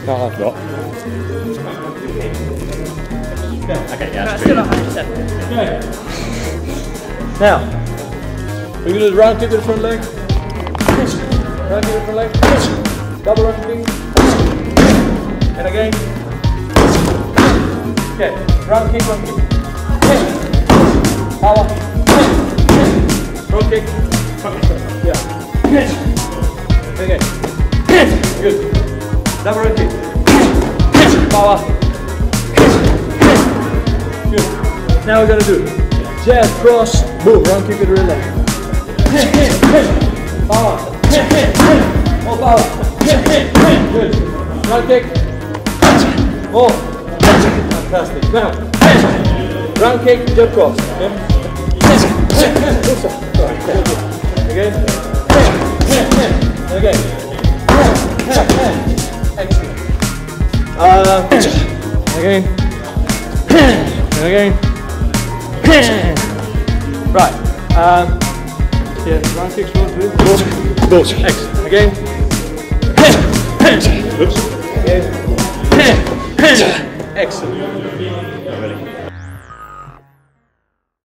No, I've not. Okay, yeah, that's Still true. 100%. Okay. Now, we're going to do the round kick with the front leg. Round kick with the front leg. Double round kick. And again. Okay, round kick, round kick. Power. Round kick. Yeah. Again. Good. Double round kick. Power. Good. Now we're going to do jab, cross, boom, round kick with the rear leg. Power. More power. Good. Round kick. More. Fantastic. Now, round kick, jab, cross. Okay. Again. Again. Excellent. Again. And again. Right. Yeah, round kicks, both. Excellent. Again.